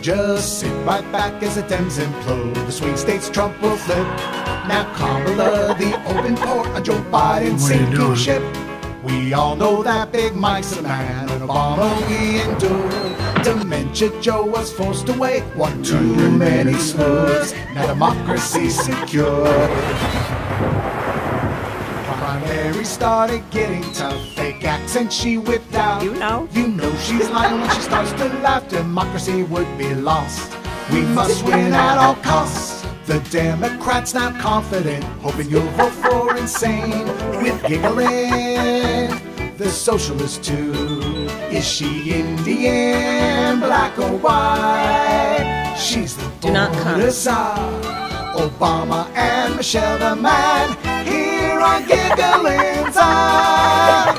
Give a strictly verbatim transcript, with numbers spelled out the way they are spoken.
Just sit right back as the Dems implode. The swing states Trump will flip. Now Kamala, the open port on Joe Biden's sinking ship. We all know that Big Mike's a man, and Obama we endure. Dementia Joe was forced away, one too many smooths. Now democracy's secure. Primary started getting tough. Fake accent she whipped out. You know. You know she's lying when she starts to laugh. Democracy would be lost. We must win at all costs. The Democrats now confident, hoping you'll vote for insane. With Gigglin, the socialist too. Is she Indian, black or white? She's the Do not come. Obama and Michelle the man, here on Gigglin's Eye.